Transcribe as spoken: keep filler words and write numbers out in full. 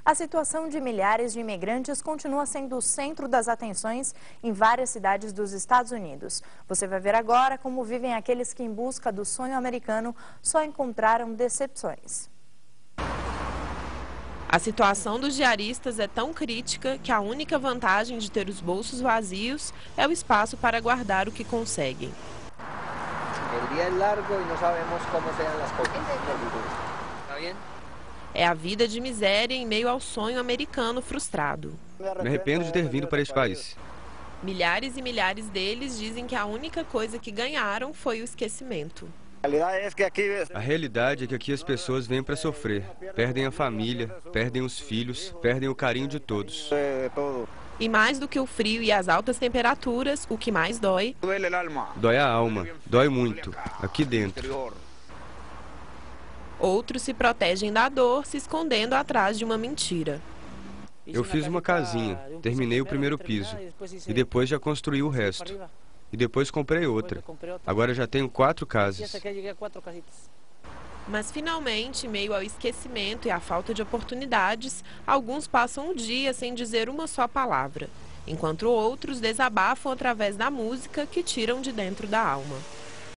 A situação de milhares de imigrantes continua sendo o centro das atenções em várias cidades dos Estados Unidos. Você vai ver agora como vivem aqueles que, em busca do sonho americano, só encontraram decepções. A situação dos diaristas é tão crítica que a única vantagem de ter os bolsos vazios é o espaço para guardar o que conseguem. O dia é largo e não sabemos como serão as coisas. Está bem? É a vida de miséria em meio ao sonho americano frustrado. Me arrependo de ter vindo para esse país. Milhares e milhares deles dizem que a única coisa que ganharam foi o esquecimento. A realidade é que aqui as pessoas vêm para sofrer. Perdem a família, perdem os filhos, perdem o carinho de todos. E mais do que o frio e as altas temperaturas, o que mais dói... Dói a alma, dói muito, aqui dentro. Outros se protegem da dor, se escondendo atrás de uma mentira. Eu fiz uma casinha, terminei o primeiro piso, e depois já construí o resto. E depois comprei outra. Agora já tenho quatro casas. Mas finalmente, em meio ao esquecimento e à falta de oportunidades, alguns passam um dia sem dizer uma só palavra, enquanto outros desabafam através da música que tiram de dentro da alma.